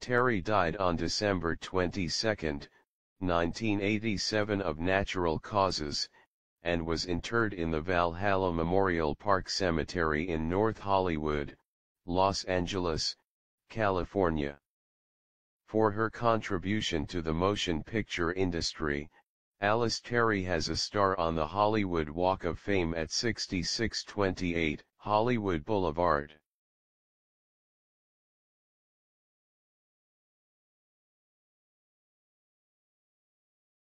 Terry died on December 22, 1987 of natural causes, and was interred in the Valhalla Memorial Park Cemetery in North Hollywood, Los Angeles, California. For her contribution to the motion picture industry, Alice Terry has a star on the Hollywood Walk of Fame at 6628 Hollywood Boulevard.